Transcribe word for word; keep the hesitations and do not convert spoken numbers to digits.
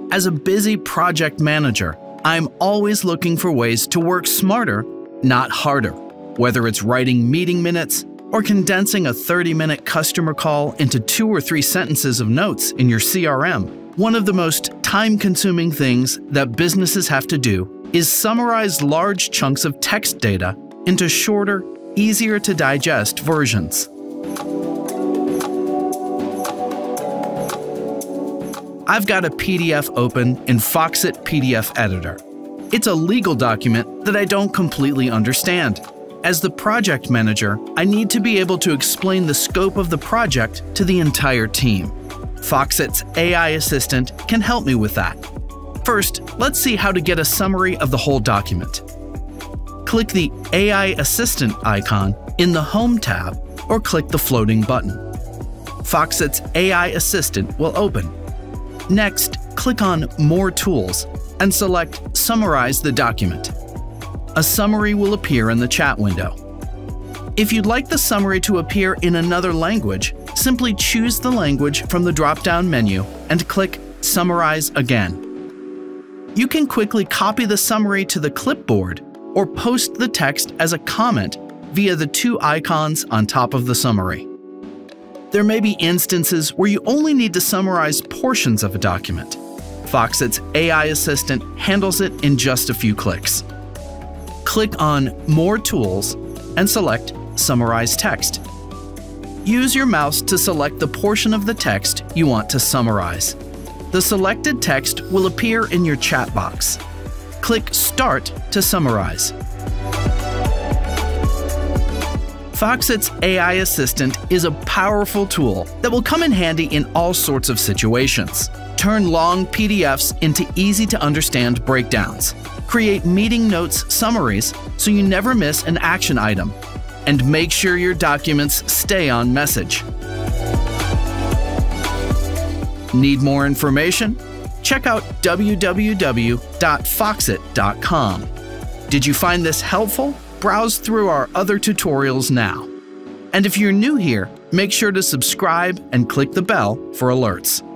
As a busy project manager, I'm always looking for ways to work smarter, not harder. Whether it's writing meeting minutes or condensing a thirty-minute customer call into two or three sentences of notes in your C R M, one of the most time-consuming things that businesses have to do is summarize large chunks of text data into shorter, easier-to-digest versions. I've got a P D F open in Foxit P D F Editor. It's a legal document that I don't completely understand. As the project manager, I need to be able to explain the scope of the project to the entire team. Foxit's A I Assistant can help me with that. First, let's see how to get a summary of the whole document. Click the A I Assistant icon in the Home tab or click the floating button. Foxit's A I Assistant will open. Next, click on More Tools and select Summarize the document. A summary will appear in the chat window. If you'd like the summary to appear in another language, simply choose the language from the drop-down menu and click Summarize again. You can quickly copy the summary to the clipboard or post the text as a comment via the two icons on top of the summary. There may be instances where you only need to summarize portions of a document. Foxit's A I Assistant handles it in just a few clicks. Click on More Tools and select Summarize Text. Use your mouse to select the portion of the text you want to summarize. The selected text will appear in your chat box. Click Start to summarize. Foxit's A I Assistant is a powerful tool that will come in handy in all sorts of situations. Turn long P D Fs into easy-to-understand breakdowns. Create meeting notes summaries so you never miss an action item. And make sure your documents stay on message. Need more information? Check out w w w dot foxit dot com. Did you find this helpful? Browse through our other tutorials now. And if you're new here, make sure to subscribe and click the bell for alerts.